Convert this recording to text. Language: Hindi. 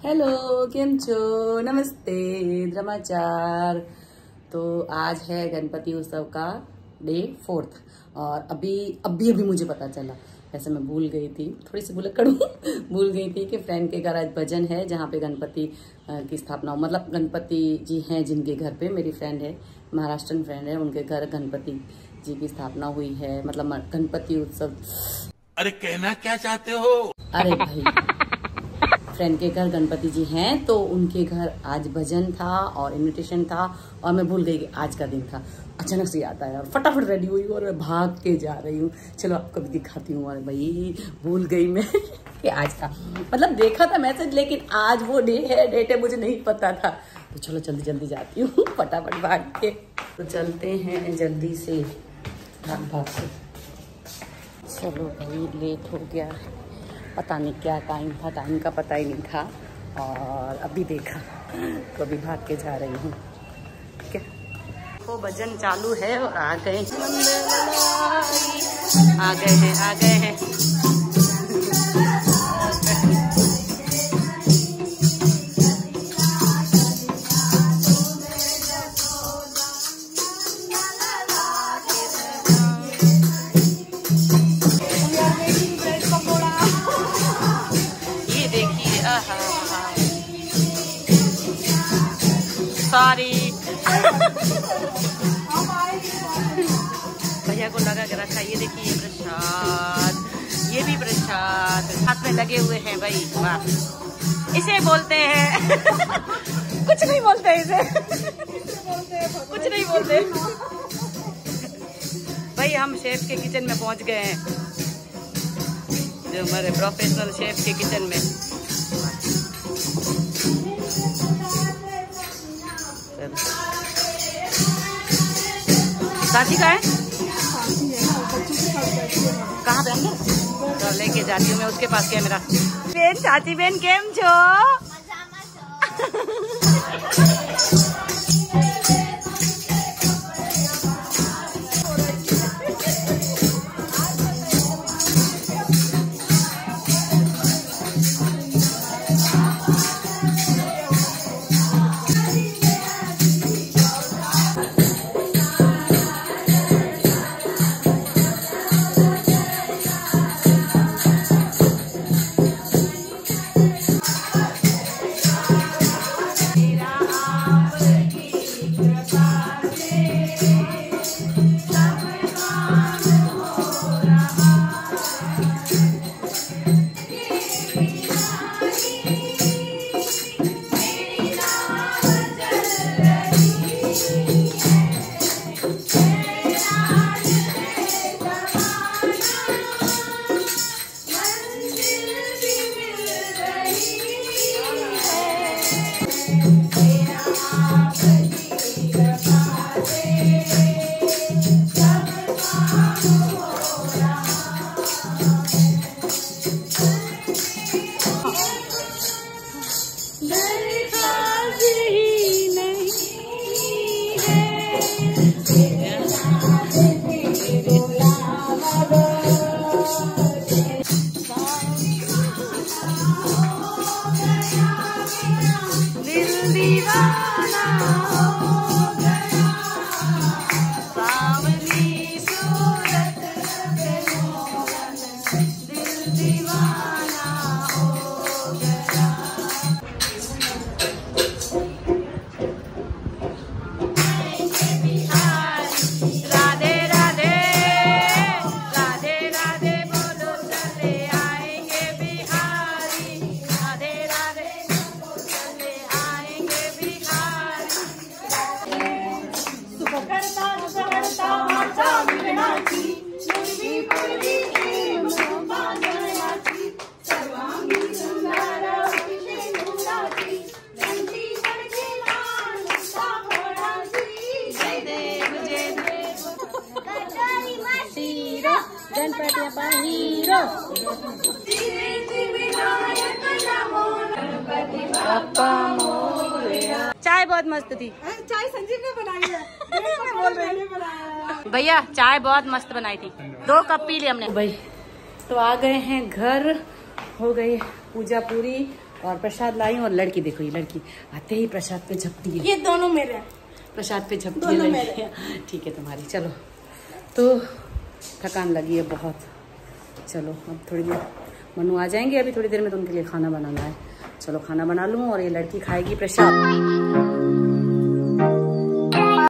हेलो, केम छो, नमस्ते, द्रमाचार। तो आज है गणपति उत्सव का डे 4 और अभी मुझे पता चला। वैसे मैं भूल गई थी, थोड़ी सी भुलक्कड़ हूँ भूल गई थी कि फ्रेंड के घर आज भजन है जहाँ पे गणपति की स्थापना हो। मतलब गणपति जी हैं जिनके घर पे, मेरी फ्रेंड है, महाराष्ट्रन फ्रेंड है, उनके घर गणपति जी की स्थापना हुई है। मतलब गणपति उत्सव। अरे कहना क्या चाहते हो? अरे भाई, फ्रेंड के घर गणपति जी हैं तो उनके घर आज भजन था और इनविटेशन था और मैं भूल गई कि आज का दिन था। अचानक से याद आया और फटाफट रेडी हुई और मैं भाग के जा रही हूँ। चलो आपको भी दिखाती हूँ। और भाई भूल गई मैं कि आज का, मतलब देखा था मैसेज लेकिन आज वो डेट है मुझे नहीं पता था। तो चलो जल्दी जल्दी जाती हूँ फटाफट भाग के। तो चलते हैं जल्दी से, भाग से। चलो भाई लेट हो गया, पता नहीं क्या टाइम था, टाइम का पता ही नहीं था और अभी देखा तो अभी भाग के जा रही हूँ। ठीक है, वो भजन चालू है और आ गए हैं। सॉरी भैया को लगा के रखा। ये देखिए प्रसाद, ये भी प्रसाद हाथ में लगे हुए हैं भाई। वाह, इसे बोलते हैं कुछ नहीं बोलते इसे कुछ नहीं बोलते भाई। हम शेफ के किचन में पहुंच गए हैं, जो हमारे प्रोफेशनल शेफ के किचन में। साथी का है, कहाँ पे अंदर? तो लेके जाती हूँ मैं उसके पास कैमरा। बेन, चाची बेन केम छो? चाय बहुत मस्त थी। चाय संजीव ने बनाई है बोल रही भैया, चाय बहुत मस्त बनाई थी, 2 कप पी ली हमने। भाई तो आ गए हैं घर, हो गई पूजा पूरी और प्रसाद लाई और लड़की देखो, ये लड़की आते ही प्रसाद पे झपटी है। ये दोनों मेरे हैं। प्रसाद पे झपटी है। ठीक है तुम्हारी। चलो तो थकान लगी है बहुत। चलो अब थोड़ी देर मनु आ जाएंगे, अभी थोड़ी देर में तो उनके लिए खाना बनाना है। चलो खाना बना लूँ और ये लड़की खाएगी प्रसाद।